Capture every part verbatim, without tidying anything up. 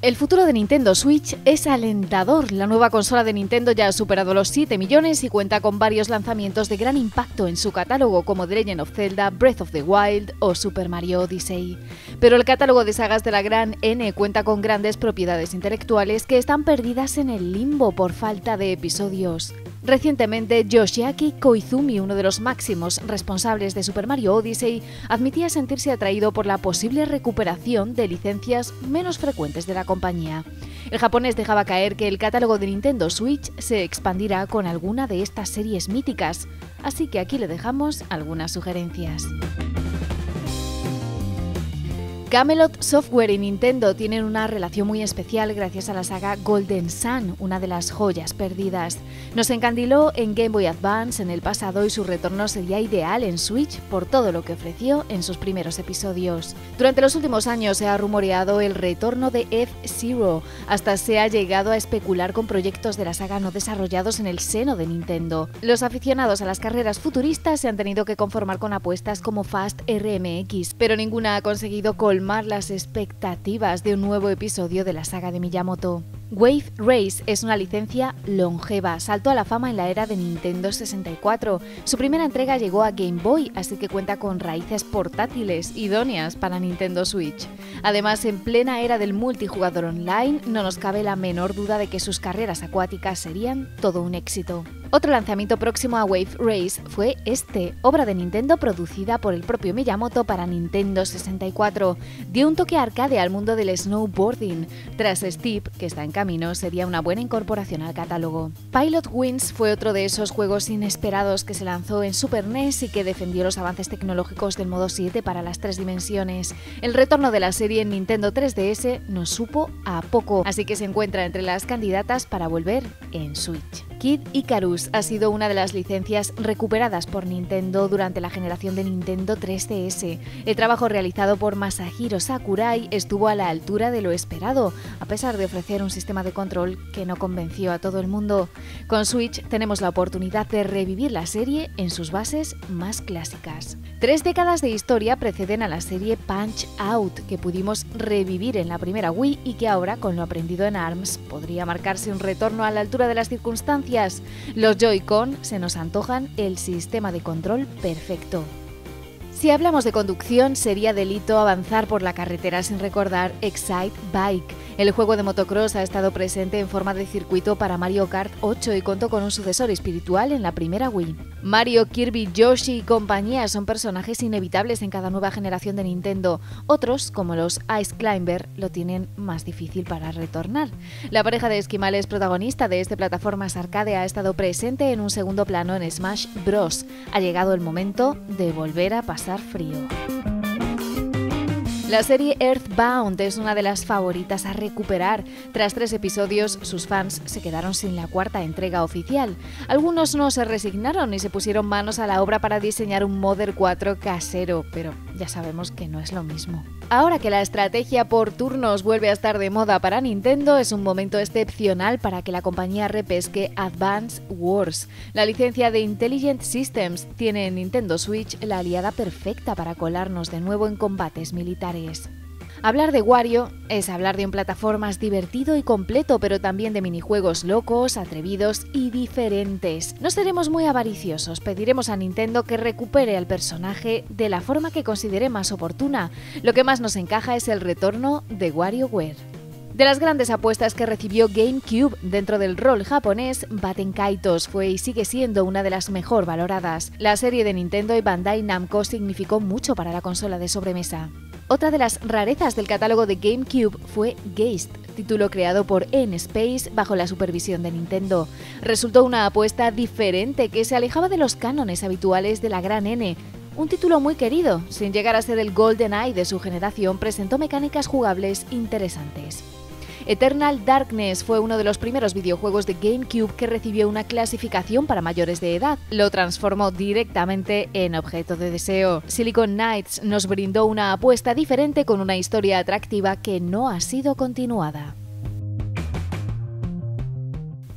El futuro de Nintendo Switch es alentador. La nueva consola de Nintendo ya ha superado los siete millones y cuenta con varios lanzamientos de gran impacto en su catálogo como The Legend of Zelda, Breath of the Wild o Super Mario Odyssey. Pero el catálogo de sagas de la gran N cuenta con grandes propiedades intelectuales que están perdidas en el limbo por falta de episodios. Recientemente, Yoshiaki Koizumi, uno de los máximos responsables de Super Mario Odyssey, admitía sentirse atraído por la posible recuperación de licencias menos frecuentes de la compañía. El japonés dejaba caer que el catálogo de Nintendo Switch se expandirá con alguna de estas series míticas, así que aquí le dejamos algunas sugerencias. Camelot Software y Nintendo tienen una relación muy especial gracias a la saga Golden Sun, una de las joyas perdidas. Nos encandiló en Game Boy Advance en el pasado y su retorno sería ideal en Switch por todo lo que ofreció en sus primeros episodios. Durante los últimos años se ha rumoreado el retorno de F-Zero, hasta se ha llegado a especular con proyectos de la saga no desarrollados en el seno de Nintendo. Los aficionados a las carreras futuristas se han tenido que conformar con apuestas como Fast R M X, pero ninguna ha conseguido colmar las expectativas de un nuevo episodio de la saga de Miyamoto. Wave Race es una licencia longeva, saltó a la fama en la era de Nintendo sesenta y cuatro. Su primera entrega llegó a Game Boy, así que cuenta con raíces portátiles idóneas para Nintendo Switch. Además, en plena era del multijugador online, no nos cabe la menor duda de que sus carreras acuáticas serían todo un éxito. Otro lanzamiento próximo a Wave Race fue este, obra de Nintendo producida por el propio Miyamoto para Nintendo sesenta y cuatro. Dio un toque arcade al mundo del snowboarding. Tras Steep, que está en camino, sería una buena incorporación al catálogo. Pilot Wings fue otro de esos juegos inesperados que se lanzó en Super N E S y que defendió los avances tecnológicos del modo siete para las tres dimensiones. El retorno de la serie en Nintendo tres D S nos supo a poco, así que se encuentra entre las candidatas para volver en Switch. Kid Icarus ha sido una de las licencias recuperadas por Nintendo durante la generación de Nintendo tres D S. El trabajo realizado por Masahiro Sakurai estuvo a la altura de lo esperado, a pesar de ofrecer un sistema de control que no convenció a todo el mundo. Con Switch tenemos la oportunidad de revivir la serie en sus bases más clásicas. Tres décadas de historia preceden a la serie Punch-Out, que pudimos revivir en la primera Wii y que ahora, con lo aprendido en ARMS, podría marcarse un retorno a la altura de las circunstancias. Los Joy-Con se nos antojan el sistema de control perfecto. Si hablamos de conducción, sería delito avanzar por la carretera sin recordar Excite Bike. El juego de motocross ha estado presente en forma de circuito para Mario Kart ocho y contó con un sucesor espiritual en la primera Wii. Mario, Kirby, Yoshi y compañía son personajes inevitables en cada nueva generación de Nintendo. Otros, como los Ice Climber, lo tienen más difícil para retornar. La pareja de esquimales protagonista de este plataformas arcade ha estado presente en un segundo plano en Smash Bros. Ha llegado el momento de volver a pasar frío. La serie Earthbound es una de las favoritas a recuperar. Tras tres episodios, sus fans se quedaron sin la cuarta entrega oficial. Algunos no se resignaron y se pusieron manos a la obra para diseñar un Mother cuatro casero, pero ya sabemos que no es lo mismo. Ahora que la estrategia por turnos vuelve a estar de moda para Nintendo, es un momento excepcional para que la compañía repesque Advance Wars. La licencia de Intelligent Systems tiene en Nintendo Switch la aliada perfecta para colarnos de nuevo en combates militares. Hablar de Wario es hablar de un plataformas divertido y completo, pero también de minijuegos locos, atrevidos y diferentes. No seremos muy avariciosos, pediremos a Nintendo que recupere al personaje de la forma que considere más oportuna. Lo que más nos encaja es el retorno de WarioWare. De las grandes apuestas que recibió GameCube dentro del rol japonés, Baten Kaitos fue y sigue siendo una de las mejor valoradas. La serie de Nintendo y Bandai Namco significó mucho para la consola de sobremesa. Otra de las rarezas del catálogo de GameCube fue Geist, título creado por N-Space bajo la supervisión de Nintendo. Resultó una apuesta diferente que se alejaba de los cánones habituales de la gran N. Un título muy querido, sin llegar a ser el GoldenEye de su generación, presentó mecánicas jugables interesantes. Eternal Darkness fue uno de los primeros videojuegos de GameCube que recibió una clasificación para mayores de edad. Lo transformó directamente en objeto de deseo. Silicon Knights nos brindó una apuesta diferente con una historia atractiva que no ha sido continuada.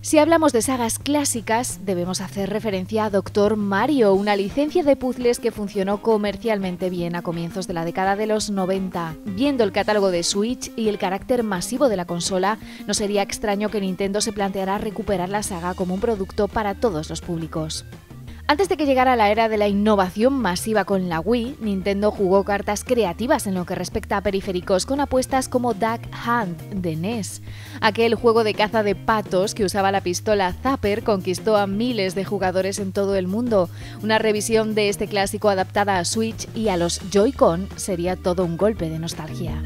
Si hablamos de sagas clásicas, debemos hacer referencia a Doctor Mario, una licencia de puzzles que funcionó comercialmente bien a comienzos de la década de los noventa. Viendo el catálogo de Switch y el carácter masivo de la consola, no sería extraño que Nintendo se planteara recuperar la saga como un producto para todos los públicos. Antes de que llegara la era de la innovación masiva con la Wii, Nintendo jugó cartas creativas en lo que respecta a periféricos con apuestas como Duck Hunt de N E S. Aquel juego de caza de patos que usaba la pistola Zapper conquistó a miles de jugadores en todo el mundo. Una revisión de este clásico adaptada a Switch y a los Joy-Con sería todo un golpe de nostalgia.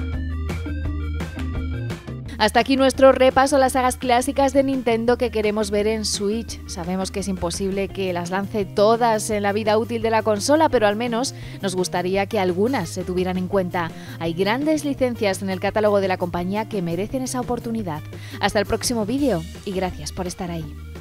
Hasta aquí nuestro repaso a las sagas clásicas de Nintendo que queremos ver en Switch. Sabemos que es imposible que las lance todas en la vida útil de la consola, pero al menos nos gustaría que algunas se tuvieran en cuenta. Hay grandes licencias en el catálogo de la compañía que merecen esa oportunidad. Hasta el próximo vídeo y gracias por estar ahí.